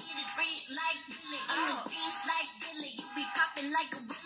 Free like Billy, in the jeans like Billy. You be popping like a